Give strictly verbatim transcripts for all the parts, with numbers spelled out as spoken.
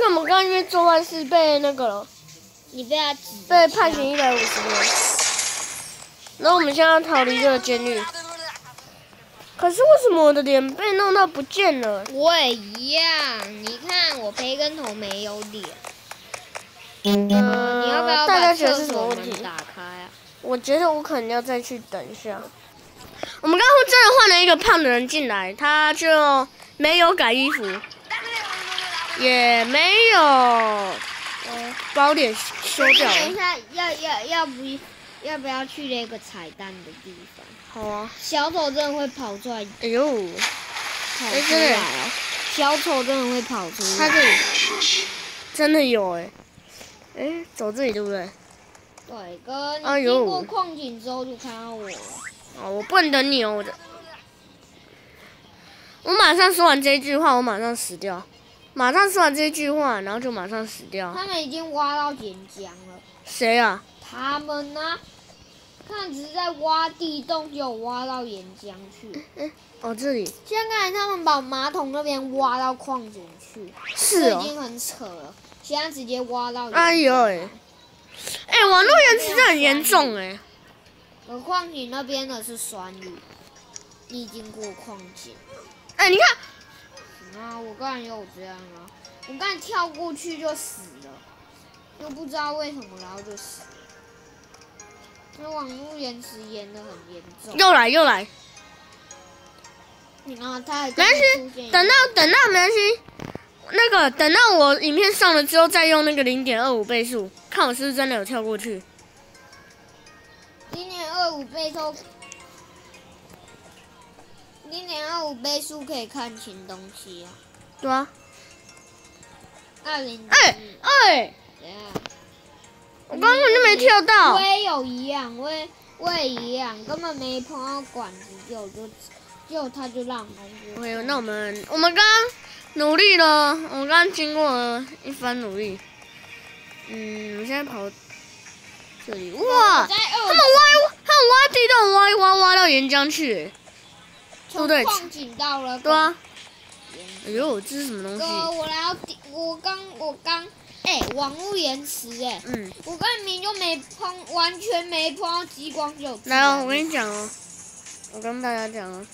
是我们刚刚因为做坏事被那个了， 你被他指被判刑一百五十年。然后我们现在要逃离这个监狱。可是为什么我的脸被弄到不见了？ 我也一样，你看我培根头没有脸。 嗯， 你要不要大家把觉得是什么厕所问题？ 门打开啊？ 我觉得我可能要再去等一下。我们刚刚真的换了一个胖的人进来，他就没有改衣服，也没有呃把我脸修掉了。 等一下，要要要不要不要去那个彩蛋的地方？ 好啊。 小丑真的会跑出来， 哎呦， 跑出来哦！小丑真的会跑出来。 他这里真的有哎、欸，哎、欸，走这里对不对？ 对，哥， 哎呦你经过矿井之后就看到我了。 哦，我不能等你哦，我的。我马上说完这句话，我马上死掉。马上说完这句话，然后就马上死掉。 他们已经挖到岩浆了。 谁啊？ 他们呢、啊？看，只是在挖地洞，就挖到岩浆去。 哎，哦，这里。 现在看来，他们把马桶那边挖到矿井去， 是哦， 已经很扯了。现在直接挖到。 哎呦哎！哎、欸，网络延迟真的很严重哎、欸。 而矿井那边的是酸雨，你经过矿井。 哎、欸，你看。 啊，我刚才也有这样啊，我刚才跳过去就死了，又不知道为什么，然后就死了。那网络延迟延得很严重。 又来又来。 你看他没关系，等到等到没关系。那个等到我影片上了之后，再用那个零点二五倍速，看我是不是真的有跳过去。 零点二五倍速，零点二五倍速可以看清东西啊。 对啊。 二零。 哎哎。 怎样？ 我刚刚就没跳到。 我也有一样，我也我也一样，根本没碰到管子就就就他就让我过。 OK， 那我们我们刚刚努力了，我们刚刚经过了一番努力。嗯，我现在跑这里，哇！他们挖，他们挖地洞，挖一挖，挖到岩浆去，对不对？ 矿井到了。 对啊。哎呦，这是什么东西？ 哥，我来要，我刚我刚，哎、欸，网络延迟哎、欸。 嗯。 我刚明明就没碰，完全没碰到激光就。 来哦，我跟你讲哦，我跟大家讲哦。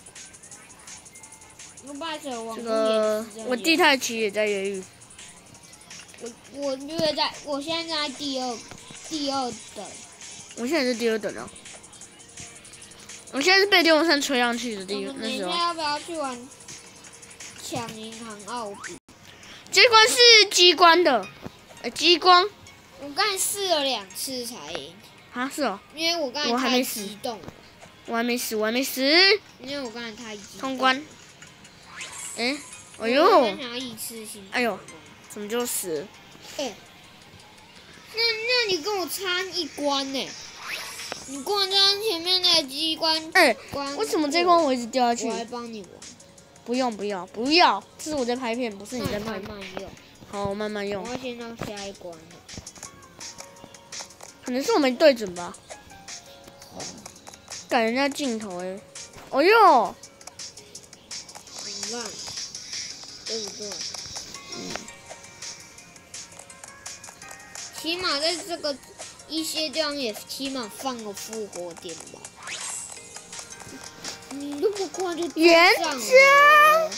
这个我地太奇也在越狱。 我我越在，我现在在第二第二等。 我现在是第二等哦。我现在是被电风扇吹上去的地方。那时候。 等一下要不要去玩抢银行澳币？ 这关是激光的，呃，激光。 我刚才试了两次才赢。 啊，是哦。 因为我刚才太激动了。 我还没死，我还没死。 因为我刚才太激动。 通关。哎、欸，哎呦！哎呦，怎么就死了？ 哎、欸，那那你跟我差一关呢、欸？你过张前面那个机关。 哎、欸，为什么这关我一直掉下去？ 我来帮你玩。 不用不要不要，这是我在拍片，不是你在拍。 慢慢用。 好，我慢慢用。 我要先到下一关了。 可能是我没对准吧。赶人家镜头哎、欸！哦呦！ 很烂。对不对？ 嗯。 起码在这个一些地方也起码放个复活点吧。你那么快就岩浆。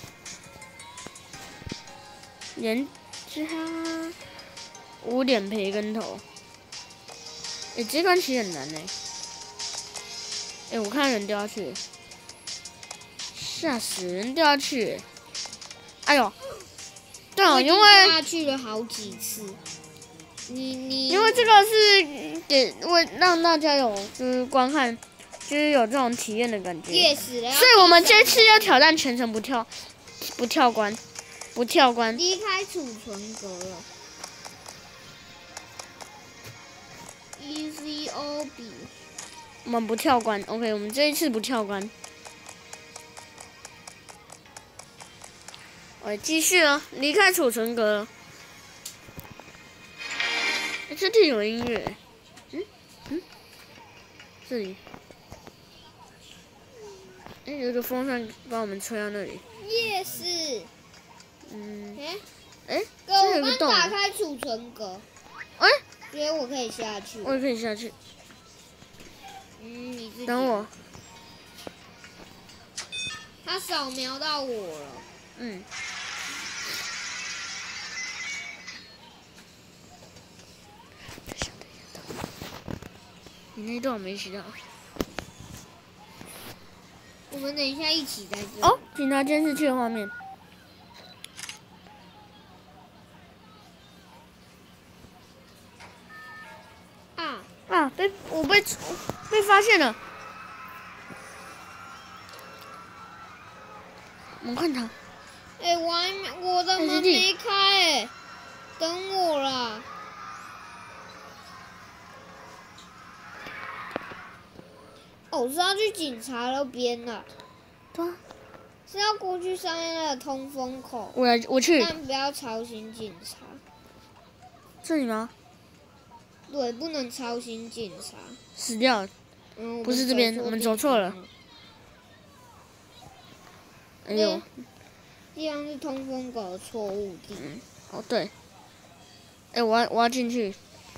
岩浆。五点培根头。哎、欸，这关其实很难哎、欸。哎、欸，我看人掉下去。吓死人，掉下去！哎呦，对哦，因为下去了好几次。你你因为这个是给为让大家有就是观看，就是有这种体验的感觉。 Yes， 所以我们这次要挑战全程不跳，不跳关，不跳关。 离开储存格了。Easy O B。 我们不跳关 ，OK， 我们这一次不跳关。我继续哦，离开储存格。欸、这里有音乐，嗯嗯，这里，哎、欸，有个风扇把我们吹到那里。 Yes。 嗯。 哎、 欸，哎、 欸，哥， 有一个洞。 我刚打开储存格， 哎、欸， 觉得我可以下去。 我也可以下去。 嗯，你自己。 等我。 他扫描到我了。 嗯。你那段我没洗到。 我们等一下一起在这。 哦，警察监视器的画面。 啊啊！被我被被发现了。我们看他。 哎、欸，我还没我的门没开哎、欸，等我啦。哦，是要去警察那边了。 对啊。 是要过去上面那个通风口。 我来，我去。 但不要吵醒警察。 这里吗？ 对，不能吵醒警察。 死掉。 嗯， 不是这边，我们走错了。哎呦。 地方是通风口的错误地。 嗯，哦对。哎、欸，我要我要进去。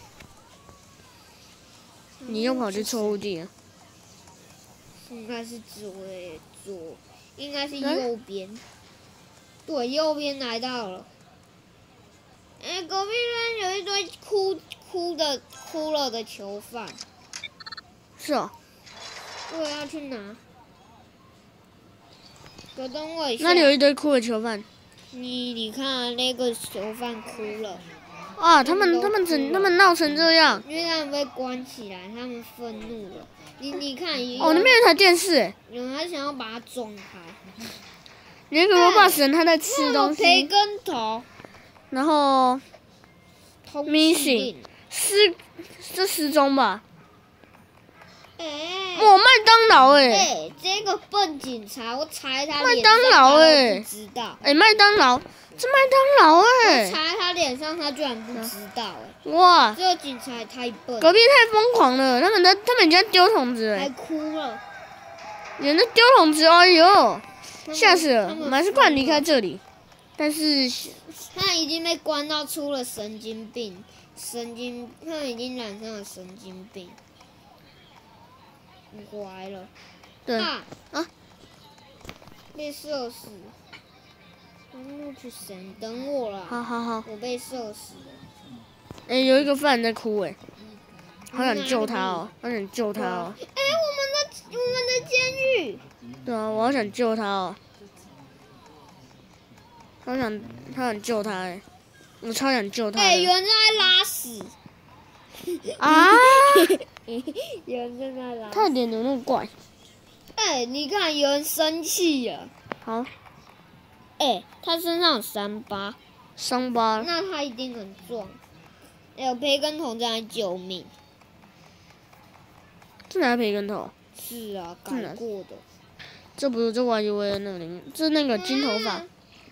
你又跑去错误地了。 应该是左左，应该是右边。欸、对，右边来到了。哎、欸，隔壁那有一堆哭哭的哭了的囚犯。 是哦。 我要去拿。可等我一下。 那里有一堆哭的囚犯。 你你看那个囚犯哭了。 啊！他们他们成他们闹成这样。 因为他们被关起来，他们愤怒了。你你看， 哦，那边有台电视哎。 有人还想要把它撞开。 有一个罗巴神他在吃东西。 培根头。 然后 ，missing 失这失踪吧。 哎、欸， 哦，麦当劳哎、 欸！哎、欸，这个笨警察，我踩他麦当劳哎， 不知道。 哎、欸，麦当劳，这麦当劳哎、 欸！我踩他脸上，他居然不知道哎、欸！ 哇， 这个警察也太笨。 隔壁太疯狂了，他们在他们已经丢桶子了。 还哭了。 有人在丢桶子，哎呦，吓死了！我们还是快离开这里。但是他已经被关到出了神经病，神经，他们已经染上了神经病。你乖了。 对。 啊啊！ 被射死。我去神，等我了。 好好好。 我被射死了。 哎、欸，有一个犯人在哭哎、欸，好想救他哦，好想救他哦。 哎、欸，我们的我们的监狱。 对啊，我好想救他哦。好想，好想救他哎、欸，我超想救他。 哎、欸，有人在拉屎。 啊！ 有人在那拉。 他的脸怎么那么怪？ 哎、欸，你看，有人生气了。 好。 哎、欸，他身上有伤疤。 伤疤。 那他一定很壮。哎、欸，有培根头在救命。 这哪培根头？ 是啊，改过的。 这不是这 Y U A 那个零，这是那个金头发。嗯、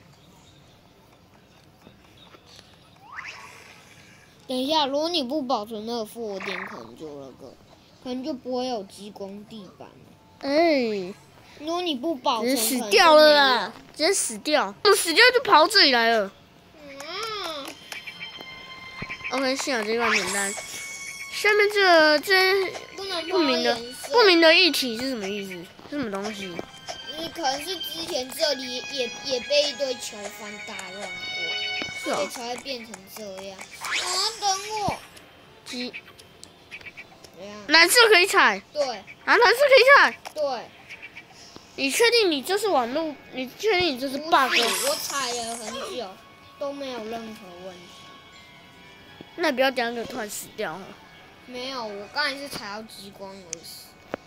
等一下，如果你不保存那个复活点，可能就那个，可能就不会有激光地板了。 哎、欸， 如果你不保存， 直接死掉了啦！直接死掉，我死掉就跑这里来了。 嗯。 OK， 幸好这段简单。下面这个这不明的不明的液体是什么意思？是什么东西？ 嗯，可能是之前这里也也被一堆囚犯打乱过， 是哦， 所以才会变成这样。啊，等我。 鸡。 怎样？ 蓝色可以踩。 对。 啊，蓝色可以踩。 对。 你确定你这是网络？你确定你这是 bug？ 我踩了很久，都没有任何问题。 那不要等下给我突然死掉哈。 没有，我刚才是踩到激光而死。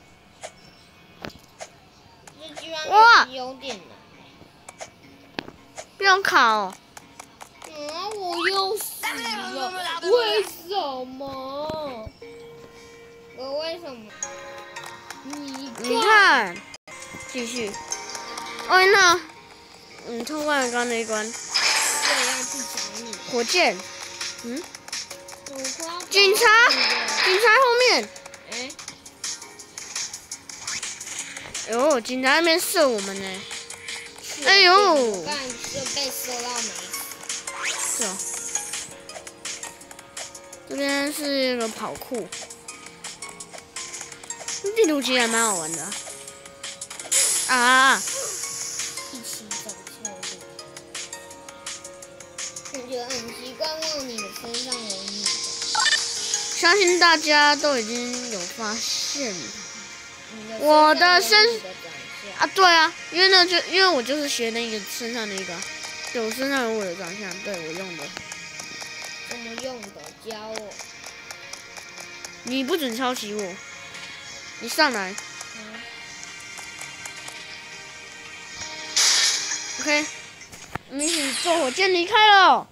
这居然哇， 有点难。 不要考。 嗯，我又死了，为什么？我为什么？你你看，继续。哦，那，嗯，通关了刚那一关。 我也要去找你。 火箭，嗯。 警察，警察后面。 哎。 哎呦，警察那边射我们呢。哎呦。 我刚才就被射到没死。 是哦。 这边是一个跑库，地图其实还蛮好玩的啊！啊一起走错路，感觉很习惯问你的身上有你的。 相信大家都已经有发现， 你的我的身身上有你的长相啊，对啊，因为呢就因为我就是学那个身上那个，对我身上有我的长相，对我用的。 怎么用的？教我。 你不准抄袭我，你上来。 嗯 OK， 我们一起坐火箭离开了。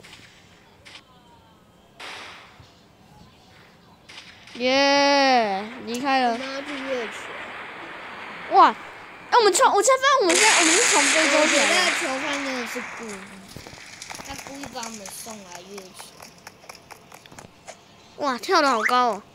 耶，离开了。 我们要去月球。 哇，哎、我们从我才发现我们现在我们是从非洲我觉起来的。 得球方真的是故意，他故意把我们送来月球。 哇，跳得好高哦！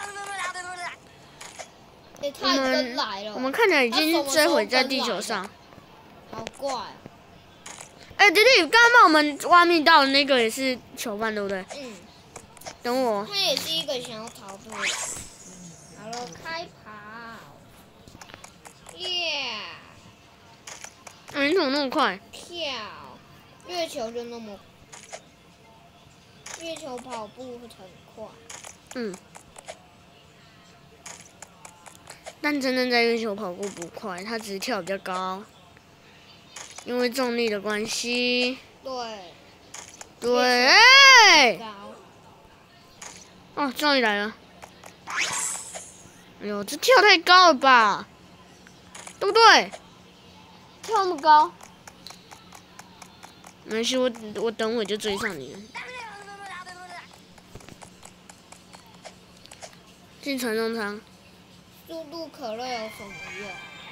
哎、 我他真们来了。 我们看起来已经坠毁在地球他什上。 好怪、啊。 哎、弟弟，刚刚帮我们挖密道的那个也是囚犯，对不对？ 嗯。 等我。 他也是一个想要逃脱的。好了，开跑。耶、yeah 啊，你怎么那么快？ 跳，月球就那么，月球跑步很快。 嗯。但真正在月球跑步不快，它只是跳比较高，因为重力的关系。 对。 对。 高。 哦，终于来了！哎呦，这跳太高了吧？对不对？跳那么高，没关系，我我等会就追上你了。进传送舱。 速度可乐有什么用？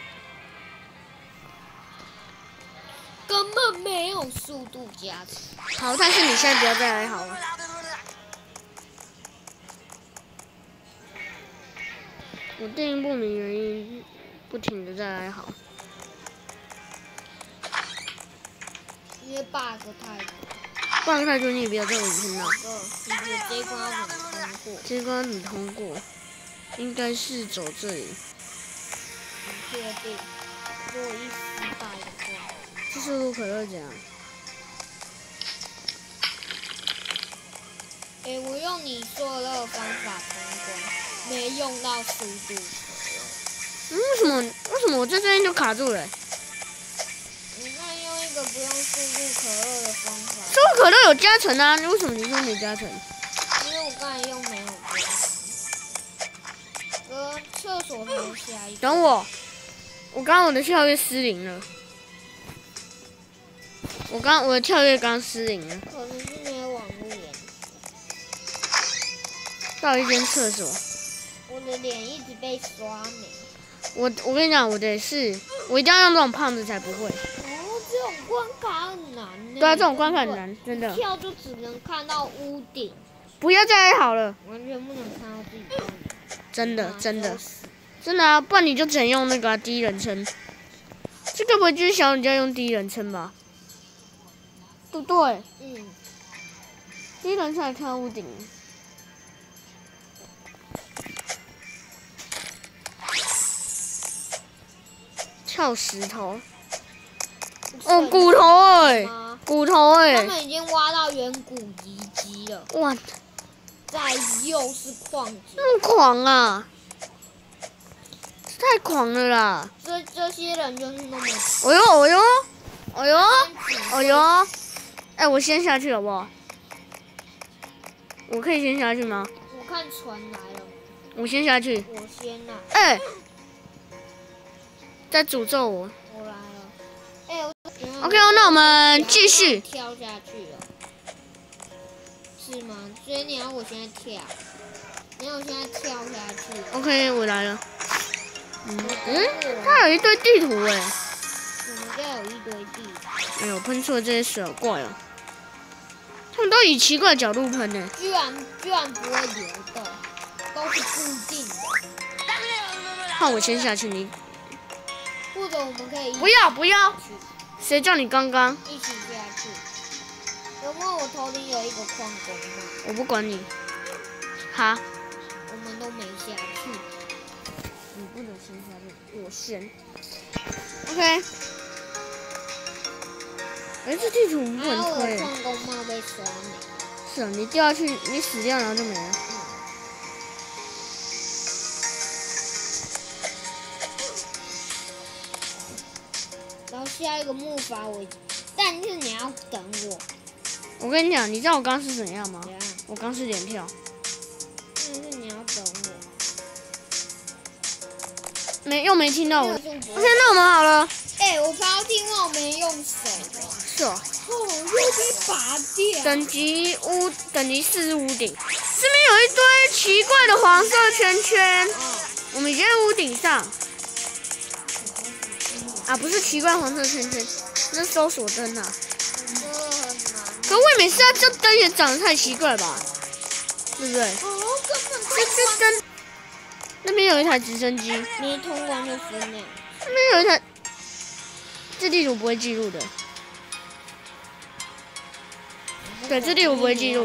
根本没有速度加持。 好，但是你现在不要再来好了。我定不明原因，不停的在哀嚎。 因为 bug 太多。 bug 太多，你也不要在我影片闹。 嗯，你觉得这一关要怎么通过？ 这一关你通过，应该是走这里。 你确定？如果一失败的话， 这速度可乐讲。 哎、我用你说的那个方法通关，没用到速度可乐。 嗯，为什么？为什么我在这边就卡住了、欸？ 你看用一个不用速度可乐的方法。 速度可乐有加成啊，为什么你说没加成？ 因为我刚才用没有加成。哥，厕所没有下一个。 等我，我刚刚我的跳跃失灵了。我刚我的跳跃刚失灵了。 可能是没有网络连。 到一间厕所。 我的脸一直被刷没。 我我跟你讲，我的是，我一定要用这种胖子才不会。 哦，这种关卡很难呢。 对啊，这种关卡很难，真的。 跳就只能看到屋顶， 不要再哀嚎了。 完全不能看到自己在哪。 真的，真的， 死真的啊！不然你就只能用那个、啊、第一人称。这个不会就是小人家用第一人称吧？对不对？ 嗯。 第一人称还看到屋顶。跳石头。哦，骨头哎、欸，骨头哎、 他欸。 们已经挖到远古遗迹了。 哇！ 再又是矿井。 那么狂啊！太狂了啦！ 这这些人就是那么。 哦呦哦呦，哦呦，哦呦！哎，我先下去好不好？我可以先下去吗？ 我看船来了。 我先下去。 我先啦。 哎、欸，在诅咒我。 我来了。哎、欸、 ，OK 哦，那我们继续。 跳下去了。是吗？所以你要我现在跳，你要我现在跳下去。 OK， 我来了。嗯嗯，它有一堆地图哎。 我们家有一堆地图。 哎呦，喷出了这些水好怪哦。他们都以奇怪的角度喷呢。 居然居然不会流动，都是固定的。 换我先下去，你。 或者我们可以。 不要不要。谁叫你刚刚？ 一起下去。有没有我头顶有一个矿工吗？ 我不管你。 哈， 我们都没下去。 你不能先下去，我先。OK。哎，这地图不能推。 然后我矿工帽被刷没。 是啊，你掉下去，你死掉，然后就没了。 然后下一个木筏我，但是你要等我。 我跟你讲，你知道我刚是怎样吗？ 怎样？ 我刚是连跳。 但是你要等我。 没又没听到我。 OK， 那我们好了。 哎、欸，我抛听话我没用手。 是哦。 哦，又被拔掉。 等级屋，等级四十屋顶，这边有一堆奇怪的黄色圈圈。 哦、 我们已经在屋顶上。啊，不是奇怪黄色圈圈，那是搜索灯啊。可我也没事啊，这灯也长得太奇怪吧，对不对？ 哦，根本这这灯，那边有一台直升机。 没通关就分了。 那边有一台，这地图不会记录的。对，这地图不会记录。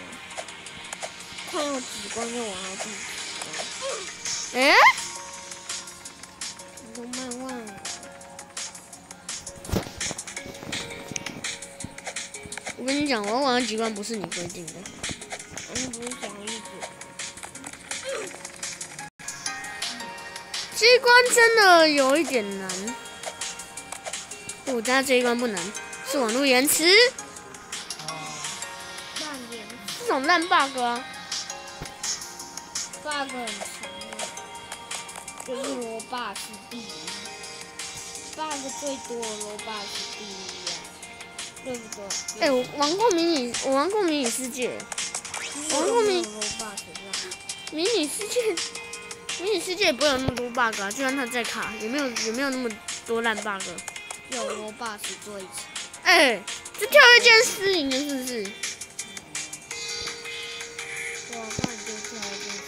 看到几关就玩到第几关。哎、欸？ 都慢慢了。 我跟你讲，我要玩到几关不是你规定的。 你不是讲一直？ 这一关真的有一点难。我家这一关不难，是网络延迟。这种烂 bug 啊 ，bug 很强的，就是罗霸是第一 ，bug 最多的罗霸是第一啊，对不对？ 哎、欸，我玩过迷你，我玩过迷你世界，我玩过迷罗霸是这样。 迷你世界，迷你世界也不会有那么多 bug 啊，就算它再卡，也没有也没有那么多烂 bug。 有罗霸是最强。 哎、欸，这跳跃键失灵了是不是？ 我看你就跳跃键。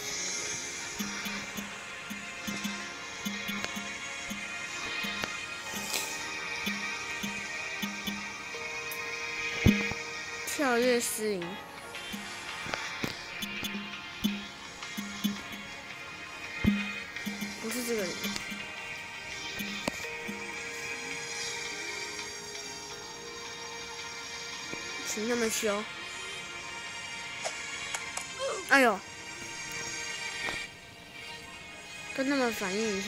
跳跃失灵。不是这个人。请他们修。哎呦，跟他们反映一下。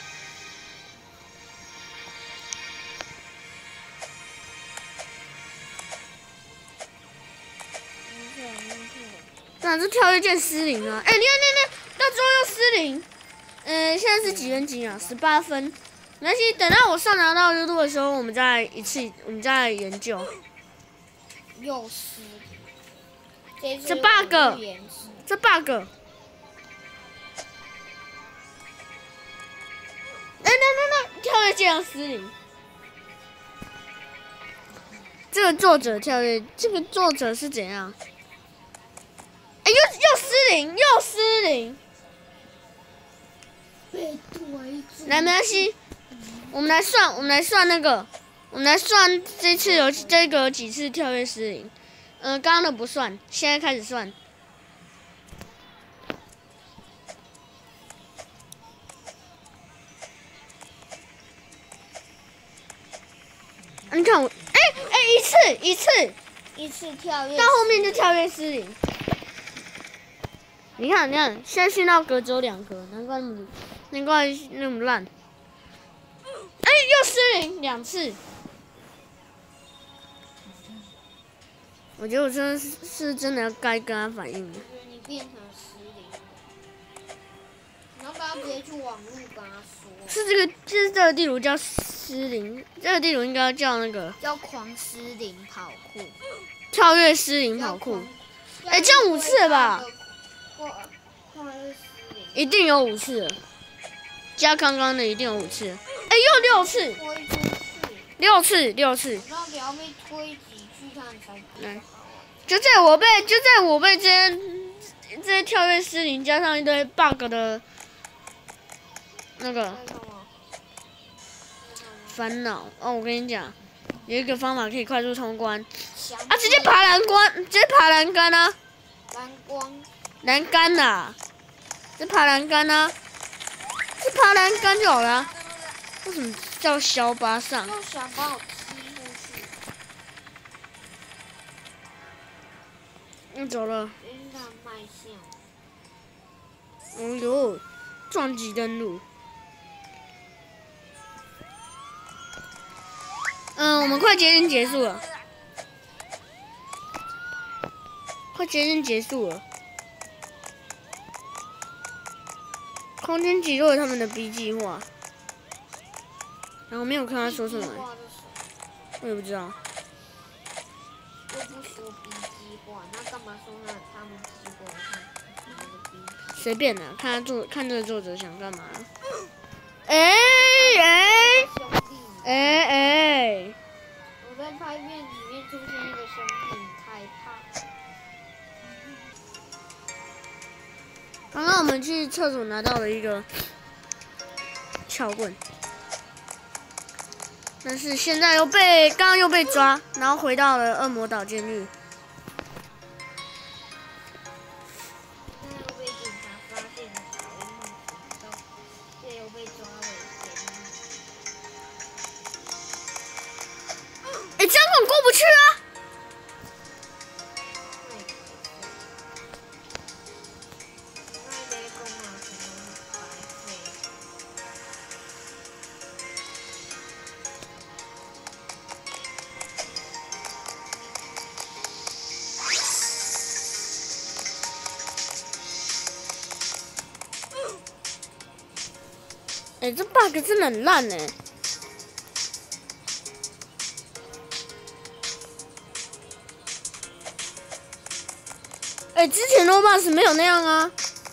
但是跳跃键失灵了，哎、欸，你看，那那到最后又失灵。呃，现在是几分几秒？十八分。没关系，等到我上拿到优度的时候，我们再一次，我们再来研究。 又失灵。 这 bug， 这 bug。哎、欸，那那那跳跃键失灵。这个作者跳跃，这个作者是怎样？哎、欸，又又失灵，又失灵。来，没关系，我们来算，我们来算那个，我们来算这次有这个有几次跳跃失灵。嗯、呃，刚刚的不算，现在开始算。啊、你看我，哎、欸、哎、欸，一次一次一次跳跃， 到后面就跳跃失灵。你看，你看，现在训到格只有两格，难怪那么，难怪那么烂。哎、欸，又失灵两次。我觉得我真的是是真的该跟他反映的。 你变成失灵，你要不要直接去网络跟他说？ 是这个，就是这个地图叫失灵，这个地图应该叫那个叫狂失灵跑酷， 跳跃失灵跑酷。哎、欸，这样五次了吧？一定有五次了，加刚刚的一定有五次。哎、欸，又六次，六次六次。 到底要被推几句他才？ 来，就在我被就在我被这些这些跳跃失灵加上一堆 bug 的那个烦恼哦，我跟你讲，有一个方法可以快速通关啊，直接爬栏杆，直接爬栏杆啊！ 蓝光， 栏杆呐，是爬栏杆啊，是爬栏杆就好了。为什么叫小巴上？ 用小把我踢过去。 嗯，走了。 应该卖相。 哦呦，撞击登陆。嗯，我们快接近结束了，快接近结束了。空间击落了他们的 B 计划，然后没有看他说什么，我也不知道。 又不说 B 计划，那干嘛说那他们计划他们的 B？ 随便的，看他作看这个作者想干嘛。哎哎哎哎！ 我在拍片里面出现一个兄弟，害怕。 刚刚我们去厕所拿到了一个撬棍，但是现在又被刚刚又被抓，然后回到了恶魔岛监狱。 现在又被警察发现了，然后这又被抓回监狱。 哎，这样我过不去啊！哎，这 bug 真的很烂哎！哎，之前 Roblox 没有那样啊。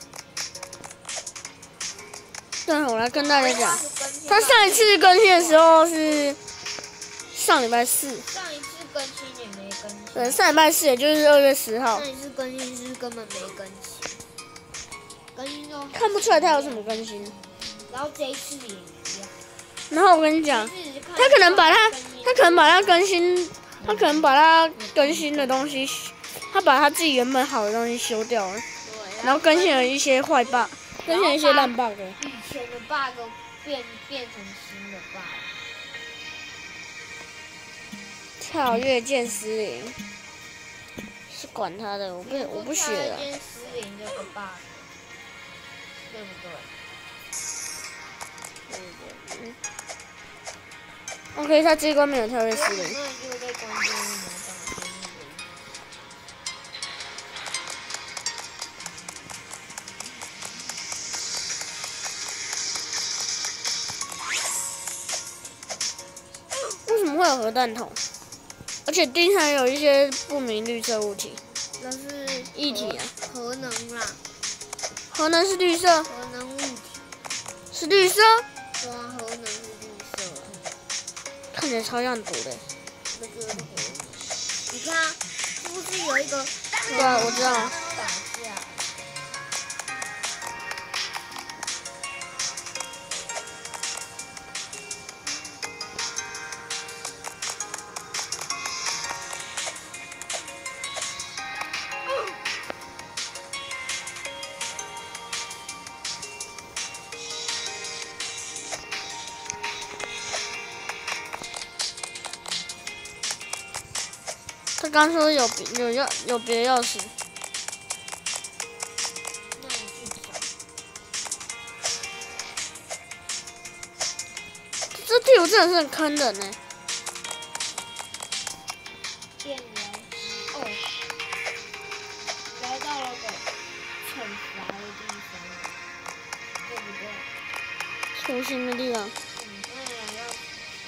对，我来跟大家讲，他上一次更新的时候是上礼拜四。 上一次更新也没更新。 对，上礼拜四也就是二月十号。 上一次更新是根本没更新，更新就看不出来他有什么更新。 然后这一次也一样。 然后我跟你讲，他可能把他，他可能把他更新，他可能把他更新的东西，他把他自己原本好的东西修掉了，然后更新了一些坏 bug， 更新了一些烂 bug。 以前的 bug 变变成新的 bug。 跳跃剑司令，是管他的，我不我不学了。 跳跃剑司令这个 bug， 对不对？ 对对对。OK， 他这一关没有跳跃司令。 那就在关键一秒上。 为什么会有核弹筒？而且地上有一些不明绿色物体。 那是液体啊， 核能啦。 核能是绿色。 核能物体。 是绿色。 对啊，核能是绿色啊。 看起来超像毒的。 那个核能，你看，是不是有一个？ 对啊，我知道。 打架。 他刚说有有钥有别的钥匙。 那你去找。 这地图真的是很坑人呢。 电疗机哦，来到了个惩罚的地方，对不对？ 出新的地方。 嗯，那两个。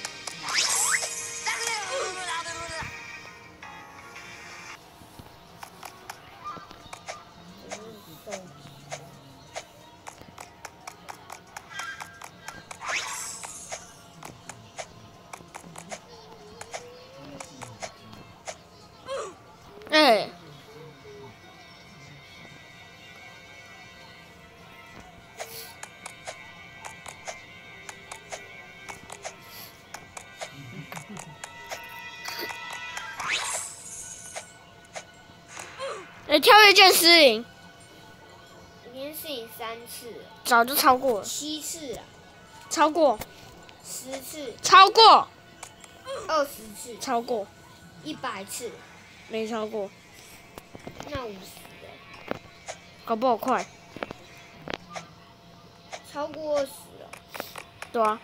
哎，哎，跳跃剑司令， 已经是你三次了， 早就超过了， 七次了， 超过， 十次， 超过， 二十次， 超过， 一百次， 没超过， 那五十了， 搞不好快， 超过二十了。 对啊。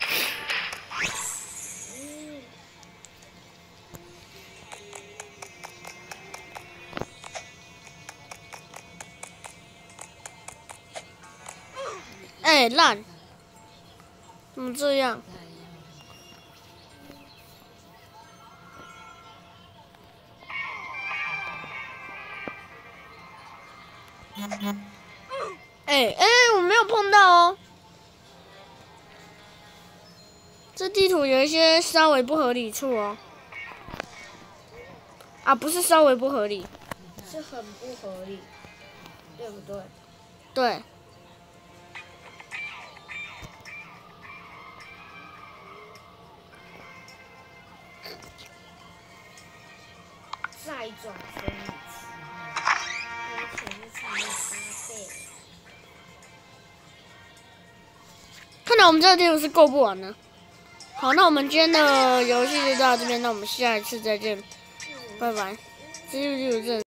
嗯， 哎、烂，怎么这样？哎、哎、我没有碰到哦。这地图有一些稍微不合理处哦。啊，不是稍微不合理， 是很不合理，对不对？ 对。 再转分一次，我前面差了八倍。 看来我们这个地图是够不完的。好，那我们今天的游戏就到这边，那我们下一次再见，拜拜。这就是这。